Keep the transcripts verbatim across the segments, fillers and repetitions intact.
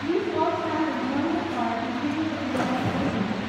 These all stand as enormous part in keeping the Philippines open.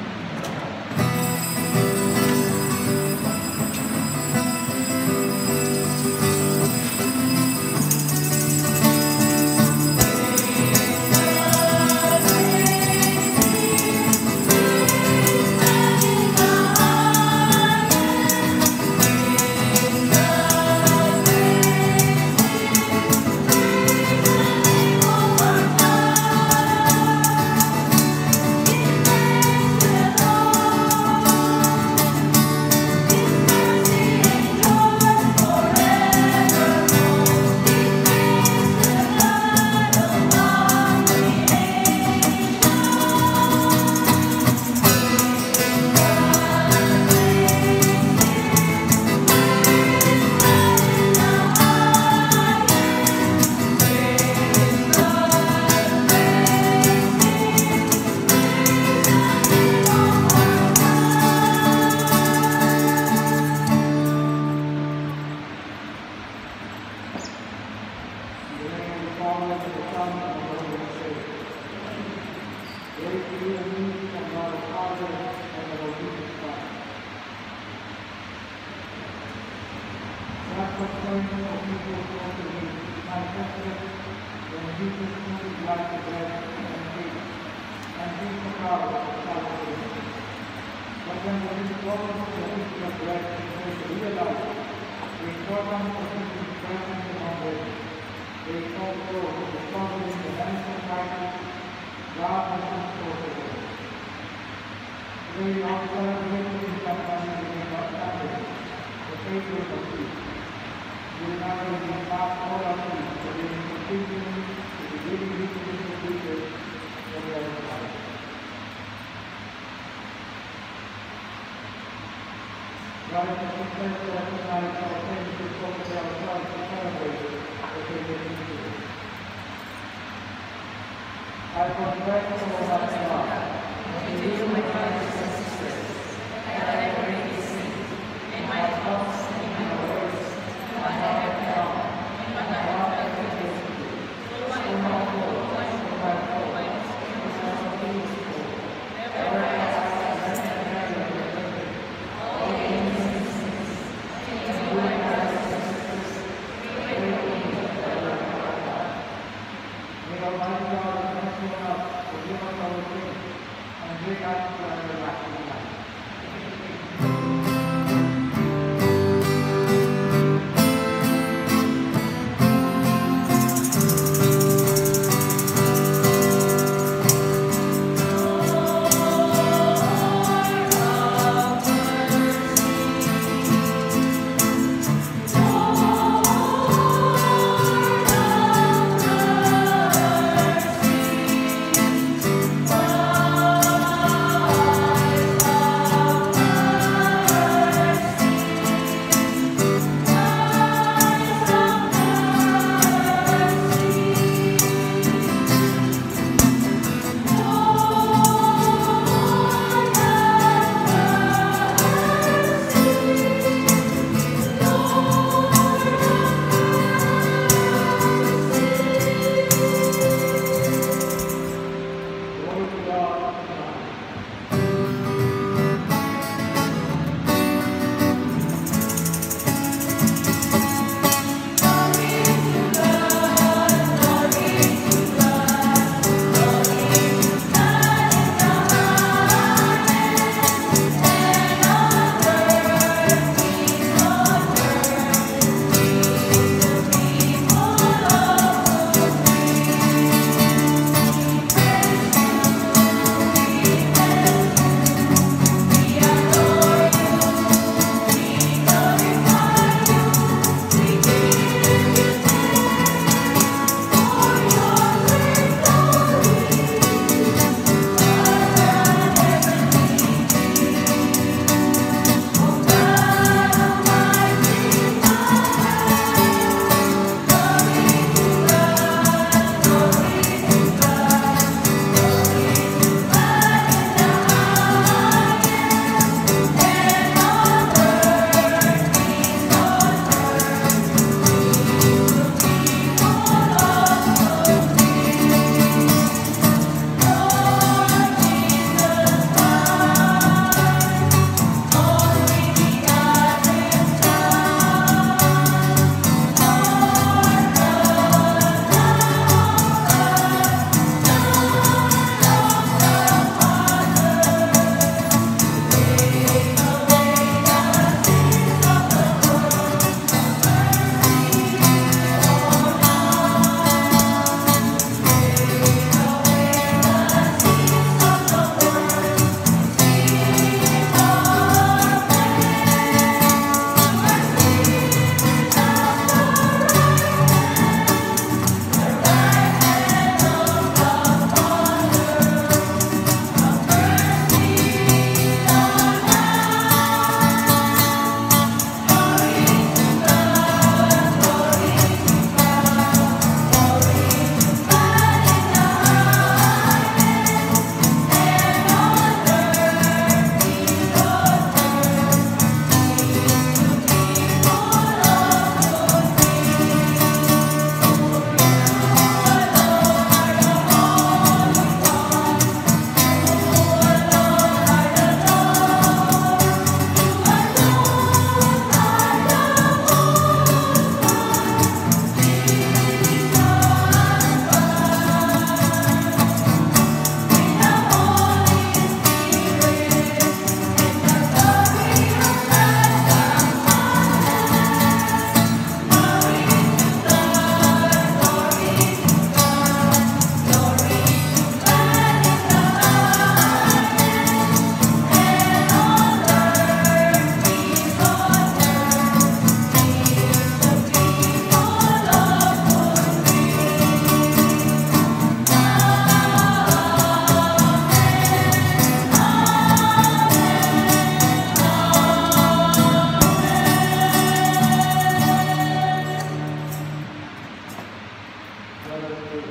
Let us pray.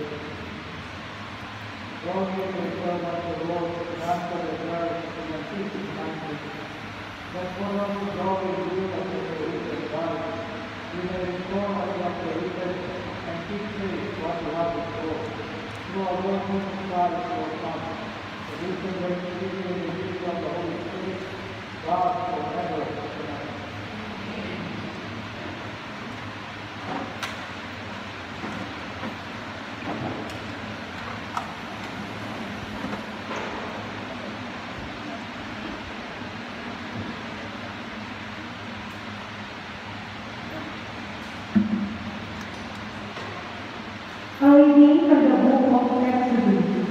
Lord, we pray for the Lord, after the church in the teaching country, that for us to go with you as the wicked God, we may restore us of the wicked and keep faith what you have in store. Through our Lord Jesus Christ, your Son, that we can bring to you in the unity of the Holy Spirit, God forever and ever. A reading from the book of Exodus.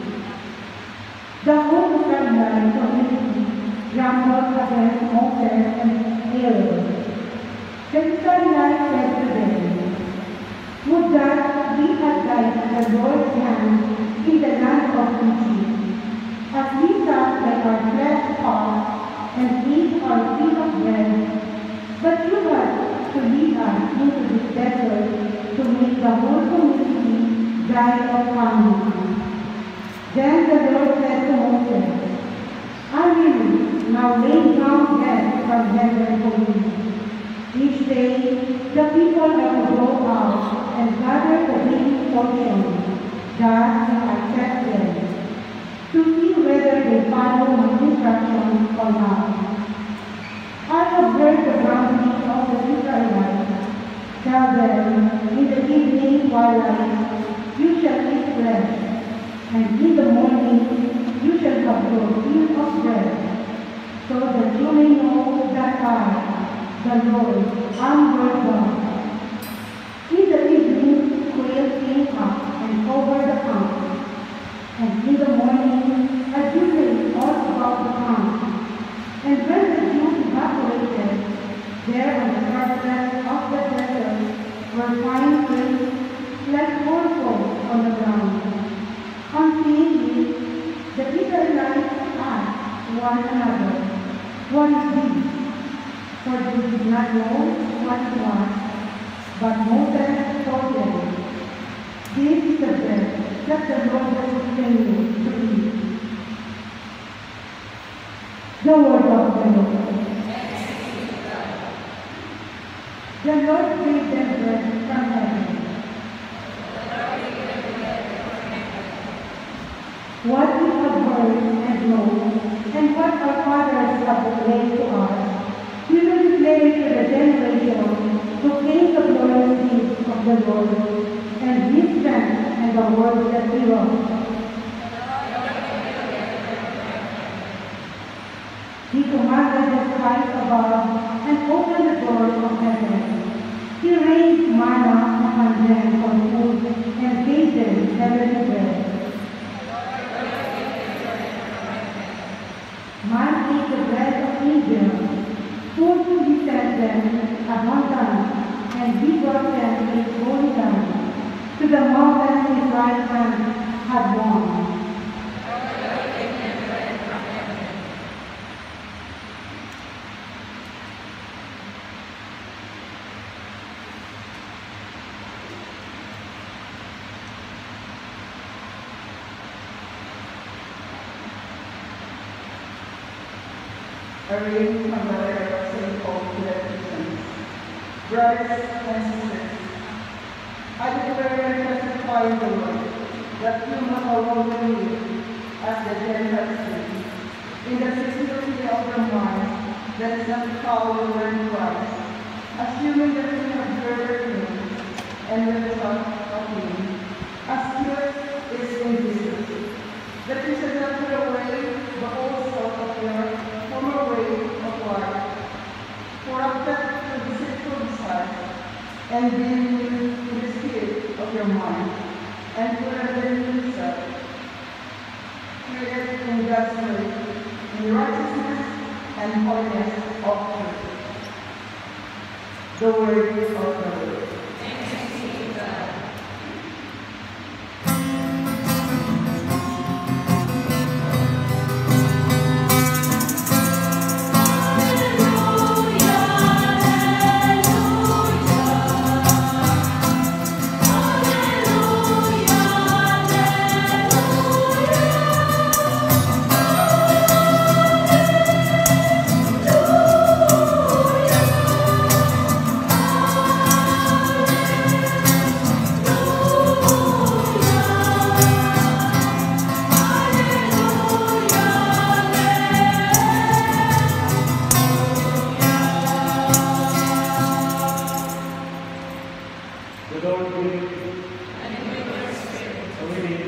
The whole Israelite community grumbled against Moses and Aaron. The Israelites said to them, "Would that we had guided the Lord's hand in the land of Egypt, as we sat by our flesh pots and ate our fill of bread. But you had to lead us into this desert to make the whole community die of famine." Then the Lord said to Moses, "I will now lay down bread from heaven for you." Each day the people are to go out and gather the daily portion, thus I set them, to see whether they follow my instructions or not. I have heard the grumbling of the Israelites. Tell them, in the evening twilight, you shall eat flesh, and in the morning you shall have your fill of bread, so that you may know that I, the Lord, am your God. In the evening quail came up and covered the camp, and in the morning a dew lay all about the camp. And when the dew evaporated, there on the surface of the desert were fine flakes like hoarfrost on the ground. On seeing this, the Israelites asked one another, "What is this?" For they did not know what it was. But Moses told them, "This is the bread that the Lord has given you to eat." The word of the Lord. The Lord gave them bread from heaven. What we have heard and known, and what our fathers have declared to us, we will declare to the generation who came the glorious deeds of the Lord, and his strength and the works that he wrought. He commanded the skies above and opened the doors of heaven. He rained manna upon them for food and gave them heavenly bread. Man ate the bread of Egypt, food he sent them abundant, and he brought them his holy land to the mountains his right hand had won. A reading from the letter of Saint Paul to the Ephesians. Brothers and sisters, I declare and testify in the Lord that you must no longer live as the Gentiles do, in the simplicity of your mind that is not found in Christ, assuming that you have heard him and were taught of him, as pure is invisible, that you should not put away the old self of your former way of life, corrupted to deceitful desires, and be renewed in the spirit of your mind, and put on yourself, created in God's image, in righteousness and holiness of truth. The word of the Lord. Hallelujah.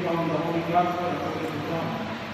from the Holy Gospel according to John.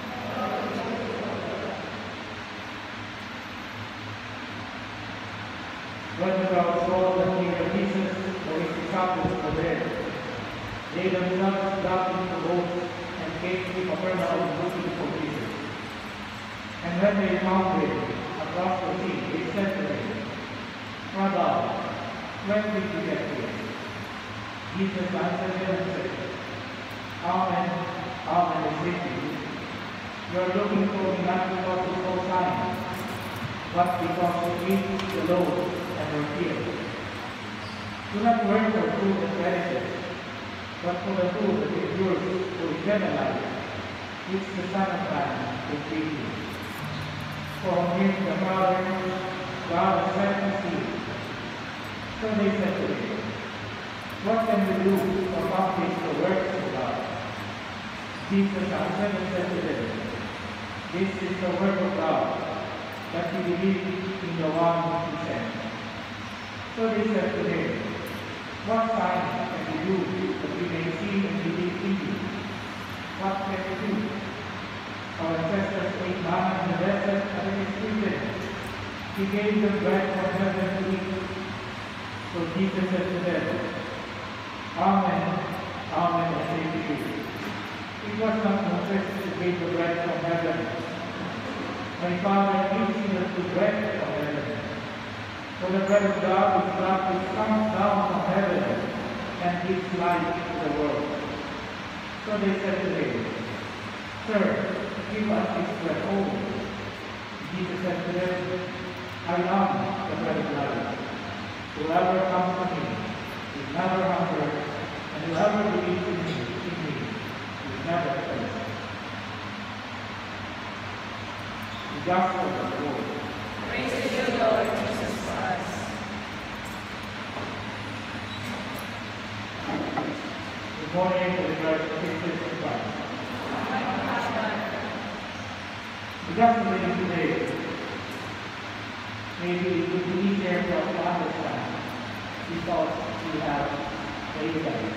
When the crowd saw that neither Jesus nor his disciples were there, they themselves got into the boat and came to Capernaum looking for Jesus. And when they found him across the sea, they said to him, Rabbi, when did you get here? Jesus answered them and said, Amen, amen, I say to you, you are looking for me not because of no sign, but because you eat the loaves and are filled. Do not work for food that perishes, but for the food that endures to eternal life, which the Son of Man will give you. For on him the Father, God has set to see. So they said to him, what can we do to accomplish the works of God? Jesus answered and said to them, this is the work of God, that you believe in the one whom he sent. So they said to him, what sign can we do that we may see and believe in you? What can we do? Our ancestors ate manna in the desert, and it is written, he gave them bread from heaven to eat. So Jesus said to them, Amen, amen, I say to you. It was not Moses who gave the bread from heaven. My Father gives you the true bread from heaven. For the bread of God is God which comes down from heaven and gives life to the world. So they said to him, Sir, give us this bread also. Jesus said to them, I am the bread of life. Whoever comes to me will never hunger, and whoever believes in me, in me will never thirst. The Gospel of the Lord. Praise to you, Lord Jesus Christ. Good morning to the Christ Christians in Christ. The Gospel reading today, maybe it would be easier for us to understand because we have daylight.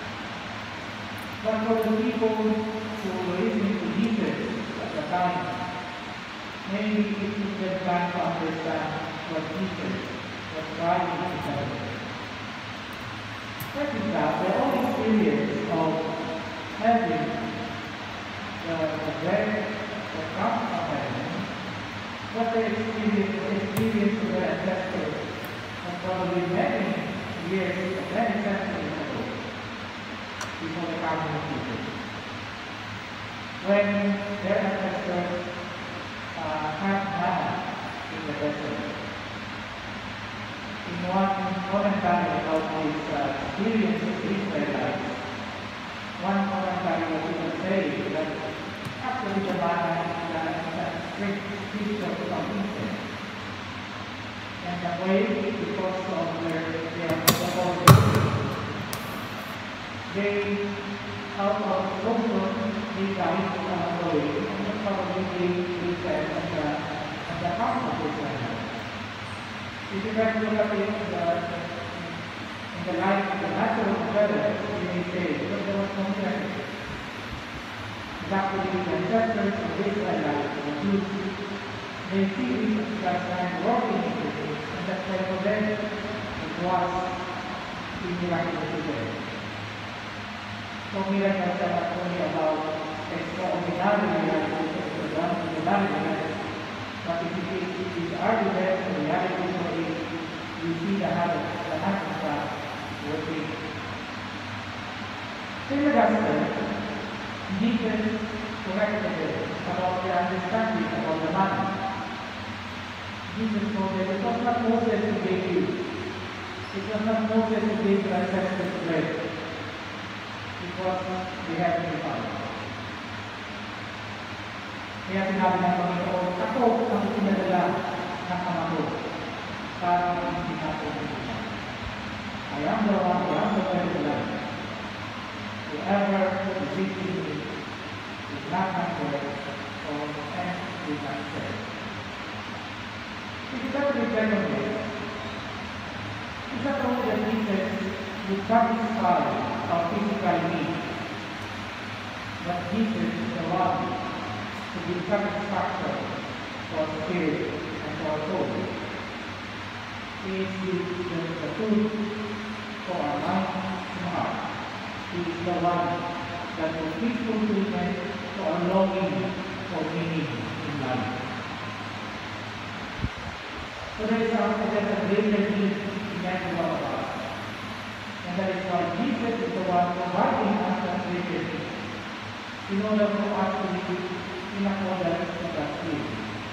But for the people who were listening to Jesus at the time, maybe it took them time to understand what Jesus was trying to tell them. What is that? Their own experience of having the, the bread that comes from heaven, what they experienced, the experience of their ancestors, and probably many years, many centuries ago, before the coming of Jesus. When their ancestors uh, had manna in the desert. In one commentary about this uh, experience of the Israelites, one commentary was even saying that actually the manna is a strict picture from insect. And the way, because of their, their authority, they, out of comfort, they died uh, away, and probably they lived at the, at the house of Israel. If you try to look at it in the, in the light of the natural observers, you may say, because there was no miracle. Exactly the ancestors of Israelites, the Jews, they see Jesus Christ and working in this, and that's why for them it was the miraculous event. So miracles are not only about extraordinary miracles, extraordinary miracles, but if it is, it is argument and reality for it, you see the habit, the hand of God working. In the Gospel, Jesus corrected them about their understanding about the man. Jesus told them, it was not Moses who gave you. It was not Moses who gave the ancestors bread. It was the Heavenly Father. Kaya sinabi ng Panginoon, ako ang pinadala ng Ama ko para hindi natin ito. I am the one, I am the very life. Whoever is seeking me is not hunger or and is not thirst. If you don't reflect on this, it's not only that Jesus would satisfy our physical needs, that Jesus is the one to give satisfaction for spirit and for soul. He is the, the, the food for our mind and heart. He is the one that will give fulfillment to our longing for meaning in life. So there is a, there's a greater need in every one of us. And that is why Jesus is the one providing us that greater need in order for us to live in accordance with God's will.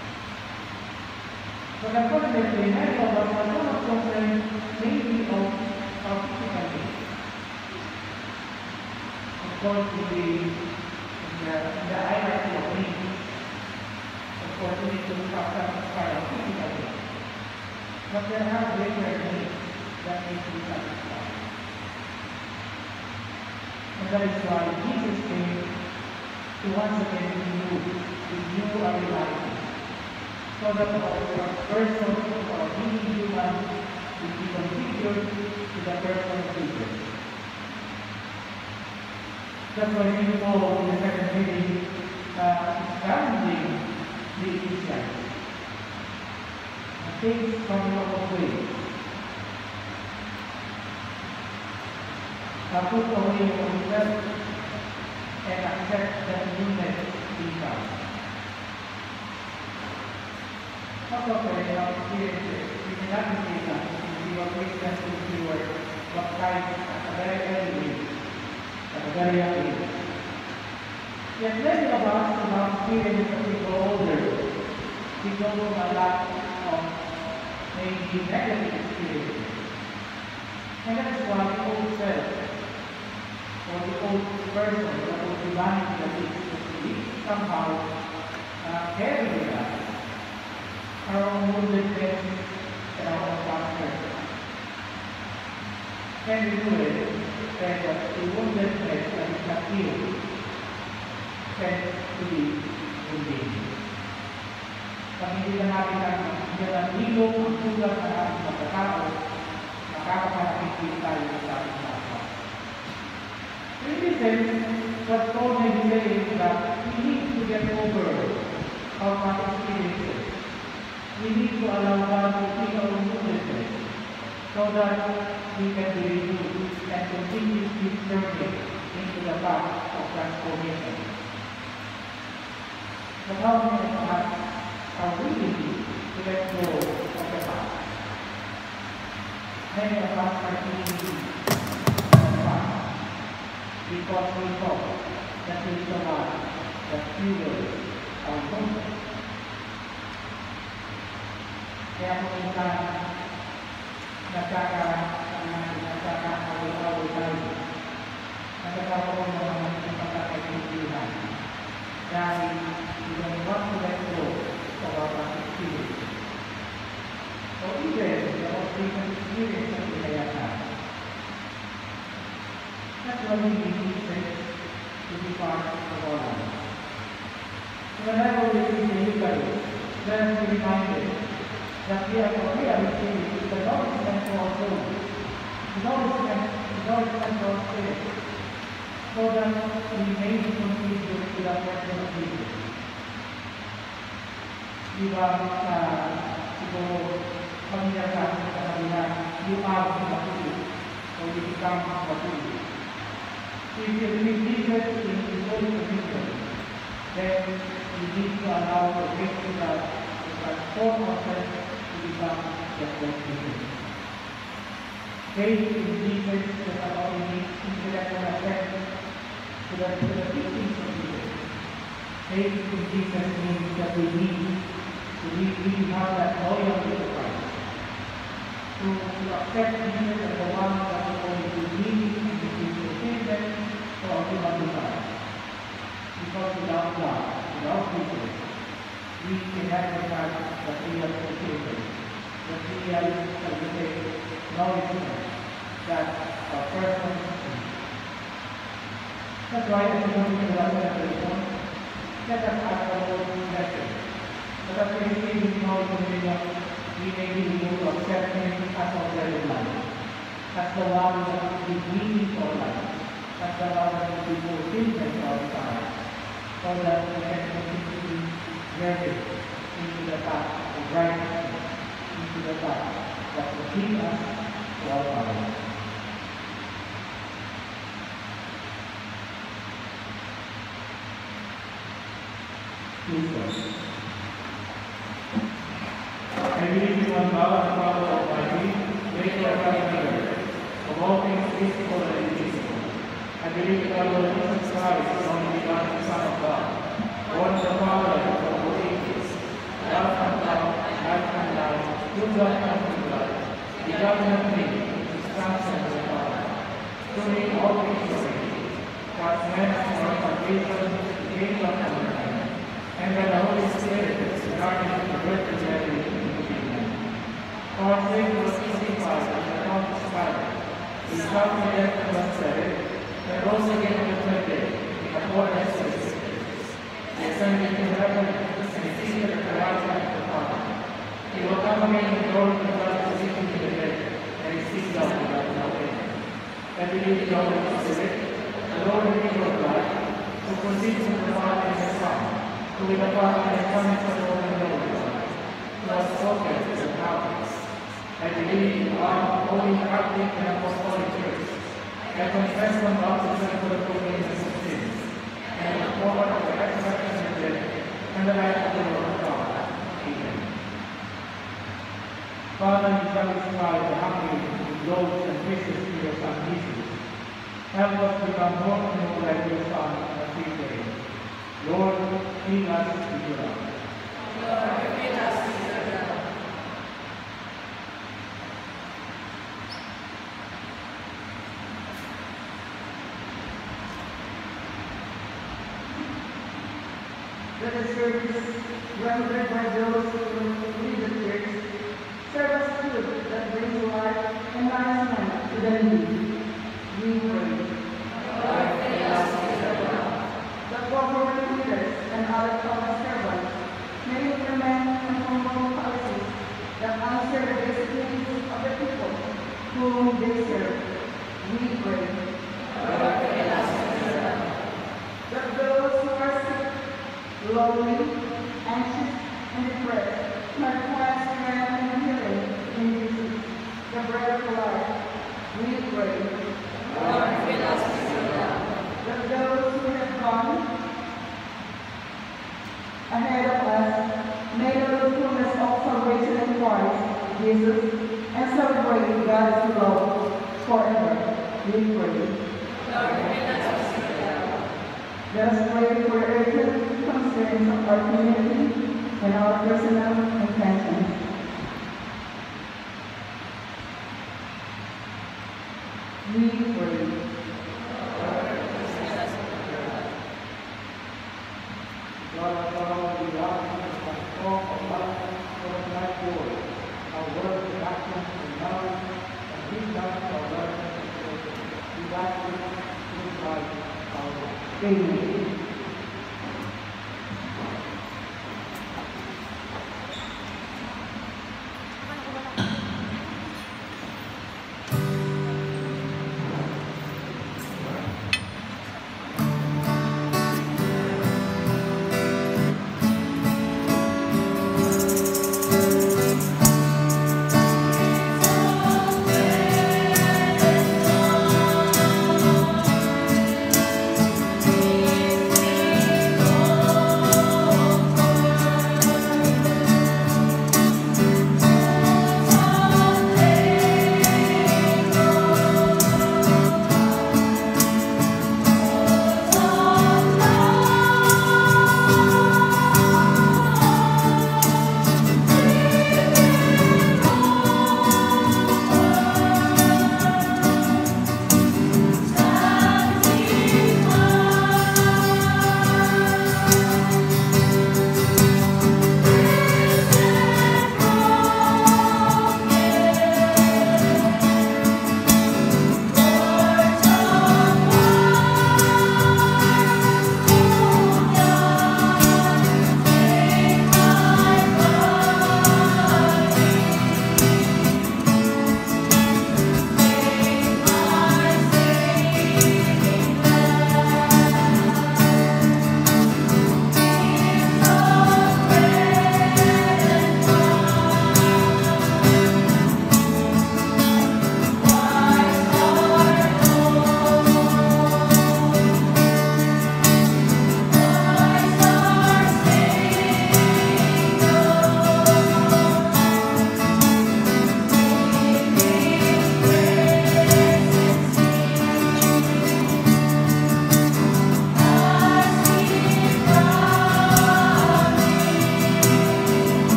But unfortunately, many of us are not concerned mainly of our physical needs. Of course, in the, in the, in the hierarchy of needs, of course, we need to satisfy our physical needs. But there are greater needs that need to be satisfied. And that is why Jesus came to once again renew, renew our reality, so that our person, our being human, will be configured to the person of Jesus. That's why we know in the second reading, uh, is challenging the Israelites. Things from a lot of ways. Uh, put away yourself and accept that newness in Christ. Not only our experiences, we cannot be that we were Christians who we were baptized at a very early age, at a very young age. Yet many of us in our experience as we grow older, we go from a lot of maybe negative experiences. And that's why the old self, or the old person, the old humanity that is somehow uh, carry with us our own woundedness and our own past. Henry Lewis said that the woundedness that is not healed tends to be wounded. Pag hindi na natin ang ilong ang sugat ng ating pagkatao, makakapanakitin tayo sa ating kapwa. In this sense, what Paul may be saying is that we need to get over our past experiences. We need to allow God to heal our woundedness so that we can be renewed and continue this journey into the path of transformation. But how many of us are willing to let go of the past? Many of us are clinging to the past because we thought that is the one that fuels our confidence. Kaya kung minsan nagkaka-away-away tayo, nagkakaroon ng mga pagkakaintindihan dahil we don't want to let go of our past experience. Or even the most recent experience that we have had. That's why we need Jesus to be part of our lives. Whenever we read the Eucharist, let us be reminded that we are we are receiving the nourishment to our soul, the nourishment, the nourishment to our spirit, so that we may be contributed to the person of Jesus. Diba, uh, siguro, pamilya sa atin sa kanila, you are the matuloy, or you become matuloy. If you believe Jesus in the Holy Communion, then you need to allow the grace of God to transform ourselves to become just like Jesus. Faith in Jesus does not only need intellectual assent to the, to the teachings of Jesus. Faith in Jesus means that we need to really have that loyalty to Christ. To, to accept Jesus as the one that is going to lead and to be fulfillment for our human desires. Because without God, without Jesus, we can exercise the real fulfillment, the real, as we say, nourishment that our person needs. That's why as we go into the last celebration, let us ask the Lord's blessing, so that we receive His Holy Communion, we may be able to accept Him as our very life, as the one that will be leading for life, as the one that will be fulfillment for our desires. so that we can continue to ready into the path of righteousness, into the path that will lead us to our Father. Please go. I believe in one God, the Father Almighty, maker of heaven and earth, of all things visible and invisible. I believe in our Lord Jesus Christ, the only begotten Son of God, born of the Father and of the ages, God from God, life from life, true God and true God, begotten of me, substance of the Father. Through him all things were made. God's man and our salvation came from heaven, and by the Holy Spirit, regarding the birth of Mary, our faith was crucified on the cross of Pilate. He suffered death and was buried, and rose again on the third day, in accordance with the Scriptures. He ascended into heaven, and is seated at the right hand of the Father. He will come again in glory to judge the living and the dead, and he sits down without no end. I believe in the Holy Spirit, the Lord and King of life, who proceeds from the Father and the Son, who with the Father and the Son is the Lord and Lord, who has spoken to the prophets. I believe in one holy Catholic and Apostolic Church. I confess one baptism for the forgiveness of sins, and look forward to the resurrection of the dead and the life of the Lord God. Amen. Father, you satisfy the hungry with loaves and fishes to your Son Jesus. Help us become more and more like your Son as we pray. Lord, feed us with your love. Lord, feed us with your love. Let the service rendered by those who lead the church serve as food that brings life and nourishment to the needy. We pray. Lord, fill us with your love. The government leaders and other public servants may implement and promote policies that answer the basic needs of the people whom they serve. We pray. Lord, fill us with your love. That those who are sick, lonely, anxious, and depressed might find strength and healing in Jesus, the bread of life. We pray. Lord, fill us with your love. That those who have gone ahead of us may know the fullness of salvation in Christ Jesus and celebrate God's love forever. We pray. Lord, fill us with your love. Let us pray for urgent concerns of our community and our personal intentions. We pray. God our Father, we ask you to transform our lives for the life Lord, our words and actions and knowledge, and lead us to our life and children. We ask you to provide our Lord. Amen. Thank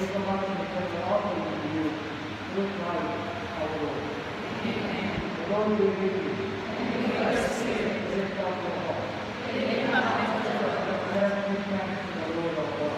we come up and accept the offering to you through Christ our Lord. The Lord be with you. Lift up your heart. Let us give thanks to the Lord of God.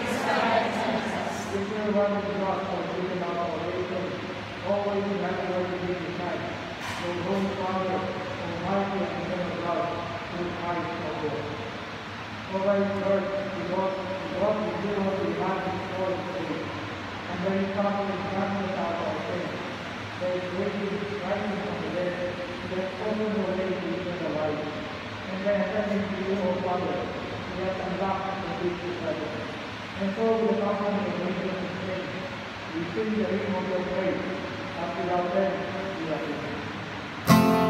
This is one of the gospel given out of our faith, always in that word to be decided. Your Holy Father, Almighty and eternal God, through Christ our Lord. Over His word, He brought the hero to behind His voice today, and when He comes and cancels out our sins, there is waiting, rising from the dead, He has opened the way to eternal life, and by attending to you, O Father, He has unlocked the gates of heaven. And so, with the confidence of nature and faith, we sing the hymn of your praise, and without them, we are saved.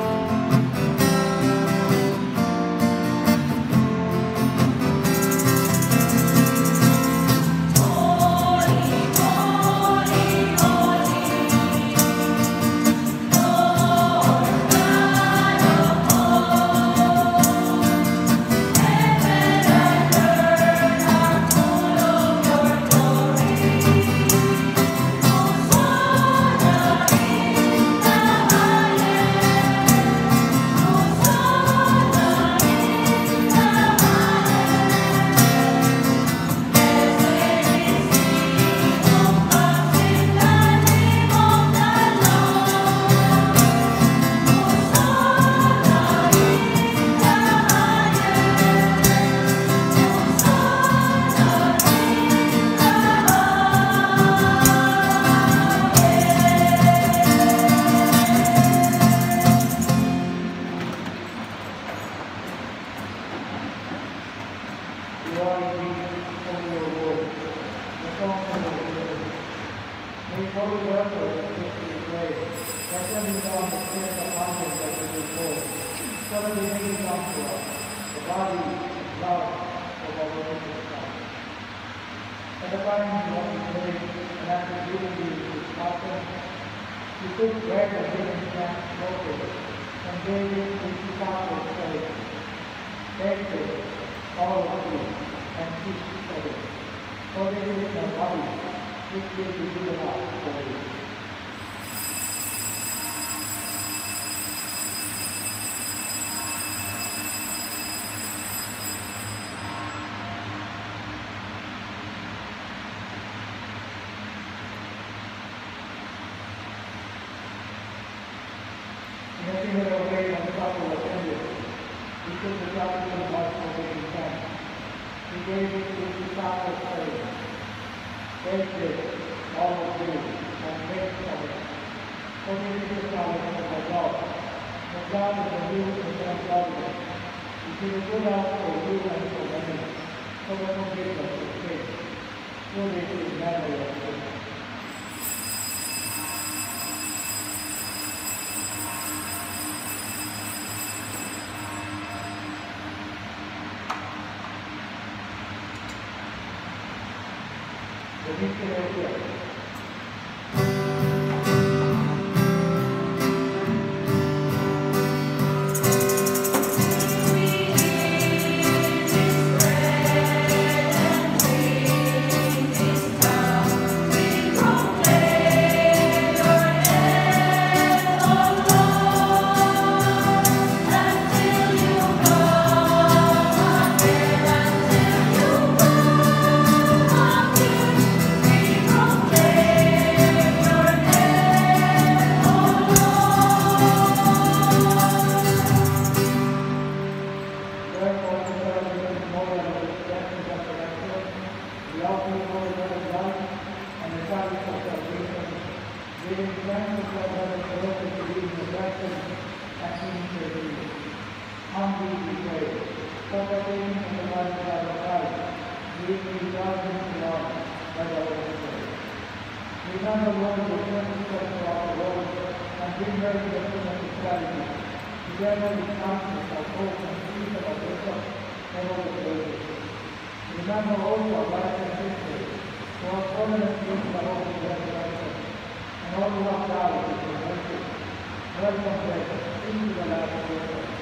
Remember also our brothers and sisters who are fallen asleep in the hope of resurrection, and all who have died in the mercy. Welcome them into the light of your Son.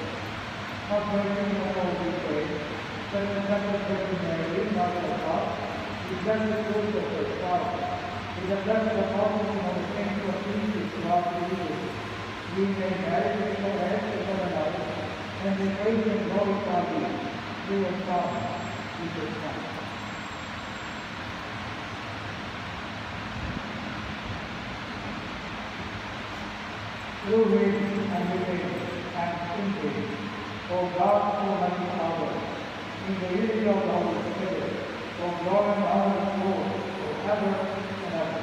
Not breaking the whole we pray, that the Blessed Virgin Mary, Mother of God, be blessed fruit of her Father, With the blessed apostles of the saints of Jesus throughout the years, we may merit the rest of our life, and we praise and glorify thee, through our Son, Jesus Christ. Through him and with him and in him, O God, Almighty Father, in the unity of the Holy Spirit, from glory and honor and glory, forever and ever.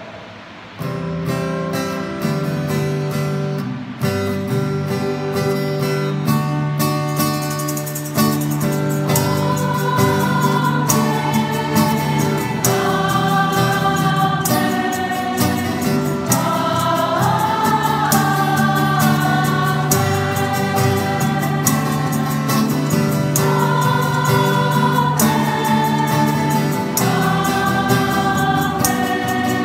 Amen.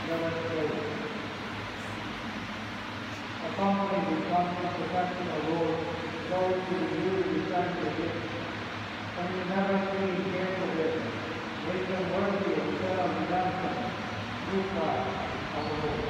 Let us pray. Accompany the constant protection of Lord, those who review the return to it, and you never see here for it. Make them worthy of eternal redemption through Christ our Lord.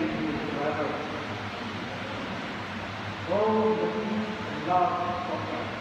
Go with the peace and love of God.